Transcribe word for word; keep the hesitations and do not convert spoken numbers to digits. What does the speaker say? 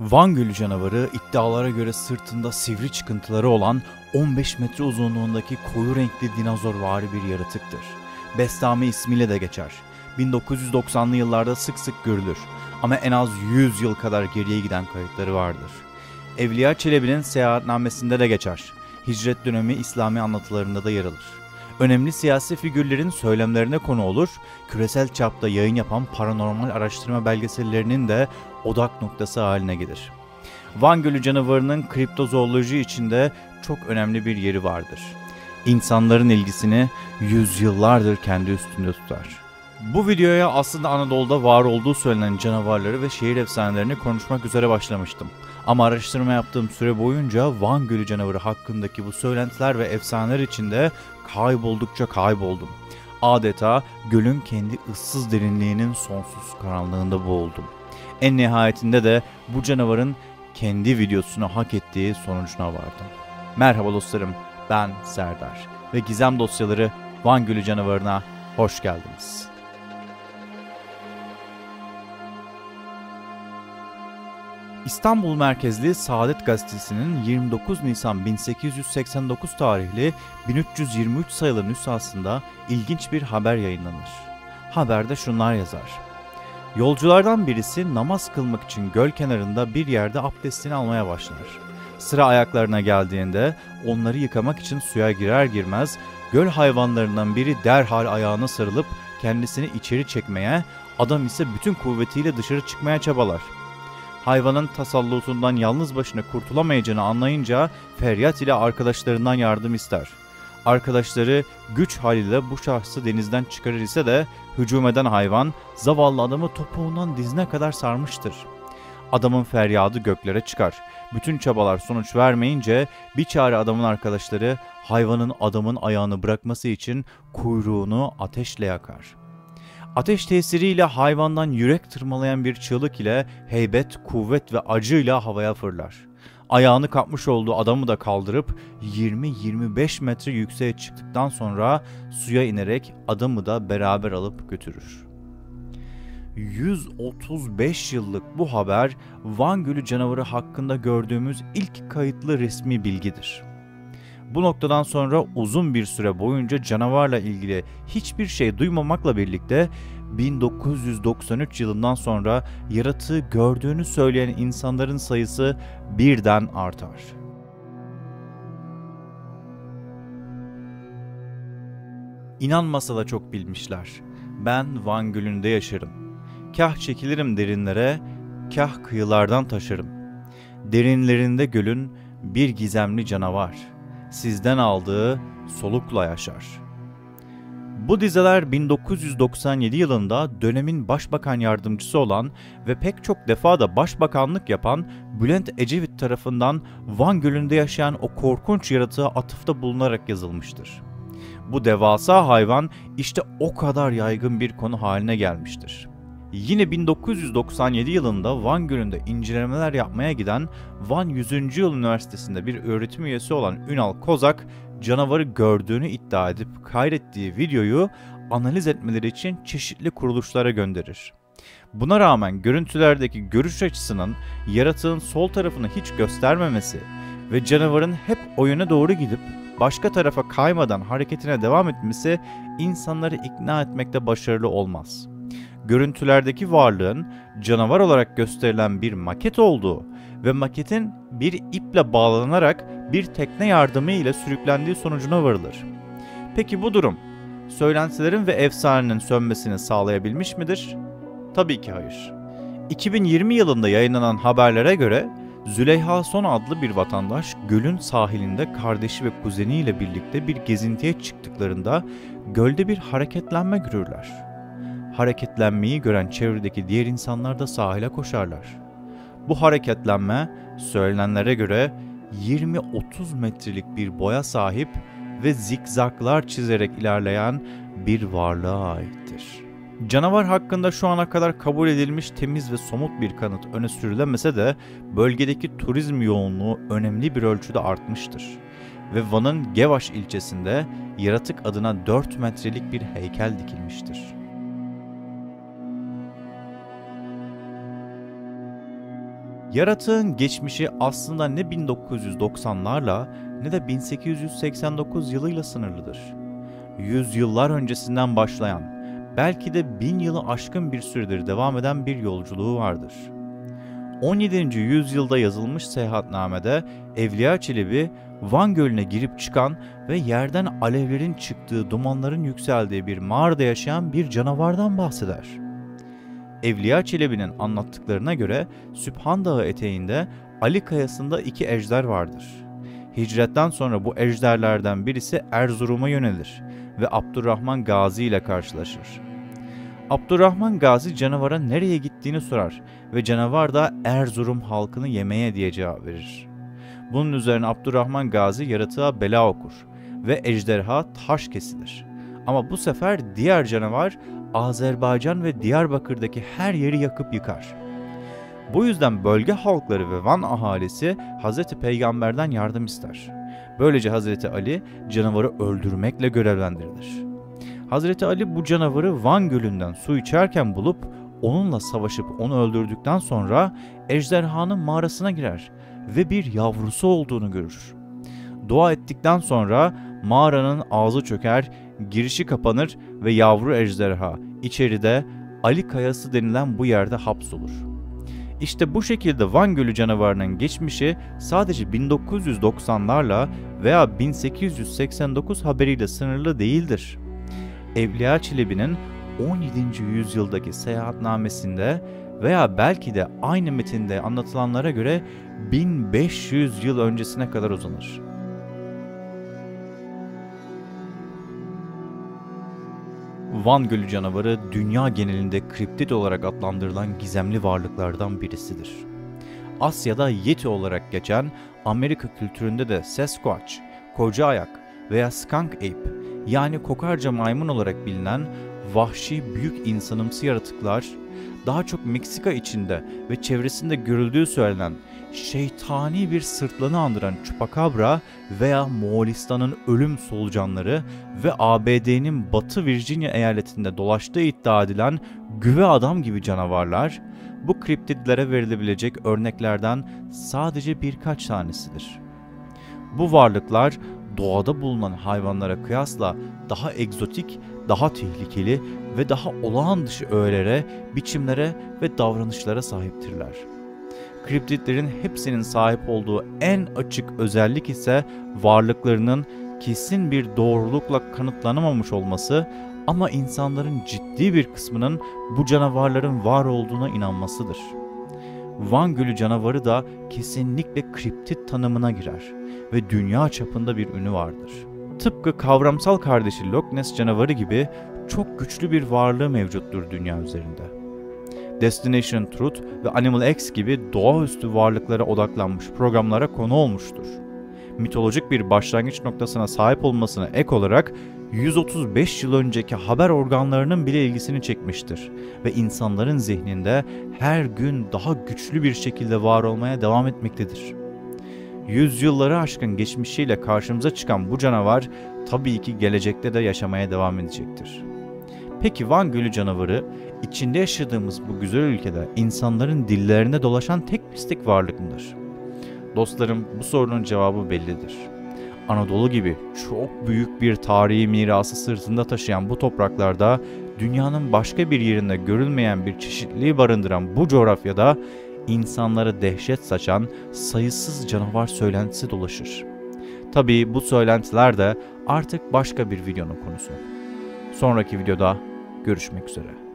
Van Gölü canavarı iddialara göre sırtında sivri çıkıntıları olan on beş metre uzunluğundaki koyu renkli dinozorvari bir yaratıktır. Bestami ismiyle de geçer. bin dokuz yüz doksanlı yıllarda sık sık görülür ama en az yüz yıl kadar geriye giden kayıtları vardır. Evliya Çelebi'nin seyahatnamesinde de geçer. Hicret dönemi İslami anlatılarında da yer alır. Önemli siyasi figürlerin söylemlerine konu olur, küresel çapta yayın yapan paranormal araştırma belgesellerinin de odak noktası haline gelir. Van Gölü canavarının kriptozooloji içinde çok önemli bir yeri vardır. İnsanların ilgisini yüzyıllardır kendi üstünde tutar. Bu videoya aslında Anadolu'da var olduğu söylenen canavarları ve şehir efsanelerini konuşmak üzere başlamıştım. Ama araştırma yaptığım süre boyunca Van Gölü canavarı hakkındaki bu söylentiler ve efsaneler içinde kayboldukça kayboldum. Adeta gölün kendi ıssız derinliğinin sonsuz karanlığında boğuldum. En nihayetinde de bu canavarın kendi videosunu hak ettiği sonucuna vardım. Merhaba dostlarım, ben Serdar ve Gizem Dosyaları Van Gölü canavarına hoş geldiniz. İstanbul merkezli Saadet Gazetesi'nin yirmi dokuz Nisan bin sekiz yüz seksen dokuz tarihli bin üç yüz yirmi üç sayılı nüshasında ilginç bir haber yayınlanır. Haberde şunlar yazar. Yolculardan birisi namaz kılmak için göl kenarında bir yerde abdestini almaya başlar. Sıra ayaklarına geldiğinde onları yıkamak için suya girer girmez göl hayvanlarından biri derhal ayağına sarılıp kendisini içeri çekmeye, adam ise bütün kuvvetiyle dışarı çıkmaya çabalar. Hayvanın tasallutundan yalnız başına kurtulamayacağını anlayınca feryat ile arkadaşlarından yardım ister. Arkadaşları güç haliyle bu şahsı denizden çıkarır ise de hücum eden hayvan zavallı adamı topuğundan dizine kadar sarmıştır. Adamın feryadı göklere çıkar. Bütün çabalar sonuç vermeyince bir çare adamın arkadaşları hayvanın adamın ayağını bırakması için kuyruğunu ateşle yakar. Ateş tesiriyle hayvandan yürek tırmalayan bir çığlık ile heybet, kuvvet ve acıyla havaya fırlar. Ayağını kapmış olduğu adamı da kaldırıp yirmi yirmi beş metre yükseğe çıktıktan sonra suya inerek adamı da beraber alıp götürür. yüz otuz beş yıllık bu haber Van Gölü canavarı hakkında gördüğümüz ilk kayıtlı resmi bilgidir. Bu noktadan sonra uzun bir süre boyunca canavarla ilgili hiçbir şey duymamakla birlikte bin dokuz yüz doksan üç yılından sonra yaratığı gördüğünü söyleyen insanların sayısı birden artar. İnanmasa da çok bilmişler. Ben Van Gölü'nde yaşarım. Kah çekilirim derinlere, kah kıyılardan taşırım. Derinlerinde gölün bir gizemli canavar. Sizden aldığı solukla yaşar. Bu dizeler bin dokuz yüz doksan yedi yılında dönemin başbakan yardımcısı olan ve pek çok defa da başbakanlık yapan Bülent Ecevit tarafından Van Gölü'nde yaşayan o korkunç yaratığa atıfta bulunarak yazılmıştır. Bu devasa hayvan işte o kadar yaygın bir konu haline gelmiştir. Yine bin dokuz yüz doksan yedi yılında Van Gölü'nde incelemeler yapmaya giden Van yüzüncü Yıl Üniversitesi'nde bir öğretim üyesi olan Ünal Kozak, canavarı gördüğünü iddia edip kaydettiği videoyu analiz etmeleri için çeşitli kuruluşlara gönderir. Buna rağmen görüntülerdeki görüş açısının yaratığın sol tarafını hiç göstermemesi ve canavarın hep o yöne doğru gidip başka tarafa kaymadan hareketine devam etmesi insanları ikna etmekte başarılı olmaz. Görüntülerdeki varlığın canavar olarak gösterilen bir maket olduğu ve maketin bir iple bağlanarak bir tekne yardımı ile sürüklendiği sonucuna varılır. Peki bu durum söylentilerin ve efsanenin sönmesini sağlayabilmiş midir? Tabii ki hayır. iki bin yirmi yılında yayınlanan haberlere göre Züleyha Son adlı bir vatandaş gölün sahilinde kardeşi ve kuzeniyle birlikte bir gezintiye çıktıklarında gölde bir hareketlenme görürler. Hareketlenmeyi gören çevredeki diğer insanlar da sahile koşarlar. Bu hareketlenme söylenenlere göre yirmi otuz metrelik bir boya sahip ve zikzaklar çizerek ilerleyen bir varlığa aittir. Canavar hakkında şu ana kadar kabul edilmiş temiz ve somut bir kanıt öne sürülemese de bölgedeki turizm yoğunluğu önemli bir ölçüde artmıştır. Ve Van'ın Gevaş ilçesinde yaratık adına dört metrelik bir heykel dikilmiştir. Yaratığın geçmişi aslında ne bin dokuz yüz doksanlarla ne de bin sekiz yüz seksen dokuz yılıyla sınırlıdır. Yüzyıllar öncesinden başlayan, belki de bin yılı aşkın bir süredir devam eden bir yolculuğu vardır. on yedinci yüzyılda yazılmış seyahatnamede Evliya Çelebi, Van Gölü'ne girip çıkan ve yerden alevlerin çıktığı, dumanların yükseldiği bir mağarada yaşayan bir canavardan bahseder. Evliya Çelebi'nin anlattıklarına göre Sübhan Dağı eteğinde Ali Kayası'nda iki ejder vardır. Hicretten sonra bu ejderlerden birisi Erzurum'a yönelir ve Abdurrahman Gazi ile karşılaşır. Abdurrahman Gazi canavara nereye gittiğini sorar ve canavar da Erzurum halkını yemeye diye cevap verir. Bunun üzerine Abdurrahman Gazi yaratığa bela okur ve ejderha taş kesilir. Ama bu sefer diğer canavar Azerbaycan ve Diyarbakır'daki her yeri yakıp yıkar. Bu yüzden bölge halkları ve Van ahalisi Hazreti Peygamber'den yardım ister. Böylece Hazreti Ali canavarı öldürmekle görevlendirilir. Hazreti Ali bu canavarı Van Gölü'nden su içerken bulup onunla savaşıp onu öldürdükten sonra ejderhanın mağarasına girer ve bir yavrusu olduğunu görür. Dua ettikten sonra mağaranın ağzı çöker, girişi kapanır ve yavru ejderha içeride Ali Kayası denilen bu yerde hapsolur. İşte bu şekilde Van Gölü canavarının geçmişi sadece bin dokuz yüz doksanlarla veya bin sekiz yüz seksen dokuz haberiyle sınırlı değildir. Evliya Çelebi'nin on yedinci yüzyıldaki seyahatnamesinde veya belki de aynı metinde anlatılanlara göre bin beş yüz yıl öncesine kadar uzanır. Van Gölü canavarı dünya genelinde kriptid olarak adlandırılan gizemli varlıklardan birisidir. Asya'da Yeti olarak geçen, Amerika kültüründe de Sasquatch, koca ayak veya skunk ape yani kokarca maymun olarak bilinen vahşi büyük insanımsı yaratıklar, daha çok Meksika içinde ve çevresinde görüldüğü söylenen şeytani bir sırtlanı andıran Chupacabra veya Moğolistan'ın ölüm solucanları ve A B D'nin Batı Virginia eyaletinde dolaştığı iddia edilen güve adam gibi canavarlar, bu kriptidlere verilebilecek örneklerden sadece birkaç tanesidir. Bu varlıklar doğada bulunan hayvanlara kıyasla daha egzotik, daha tehlikeli ve daha olağan dışı öğelere, biçimlere ve davranışlara sahiptirler. Kriptidlerin hepsinin sahip olduğu en açık özellik ise varlıklarının kesin bir doğrulukla kanıtlanamamış olması ama insanların ciddi bir kısmının bu canavarların var olduğuna inanmasıdır. Van Gölü canavarı da kesinlikle kriptid tanımına girer ve dünya çapında bir ünü vardır. Tıpkı kavramsal kardeşi Loch Ness canavarı gibi çok güçlü bir varlığı mevcuttur dünya üzerinde. Destination Truth ve Animal X gibi doğaüstü varlıklara odaklanmış programlara konu olmuştur. Mitolojik bir başlangıç noktasına sahip olmasına ek olarak yüz otuz beş yıl önceki haber organlarının bile ilgisini çekmiştir ve insanların zihninde her gün daha güçlü bir şekilde var olmaya devam etmektedir. Yüzyılları aşkın geçmişiyle karşımıza çıkan bu canavar tabii ki gelecekte de yaşamaya devam edecektir. Peki Van Gölü canavarı, içinde yaşadığımız bu güzel ülkede insanların dillerine dolaşan tek mistik varlık mıdır? Dostlarım, bu sorunun cevabı bellidir. Anadolu gibi çok büyük bir tarihi mirası sırtında taşıyan bu topraklarda, dünyanın başka bir yerinde görülmeyen bir çeşitliliği barındıran bu coğrafyada insanlara dehşet saçan sayısız canavar söylentisi dolaşır. Tabii bu söylentiler de artık başka bir videonun konusu. Sonraki videoda görüşmek üzere.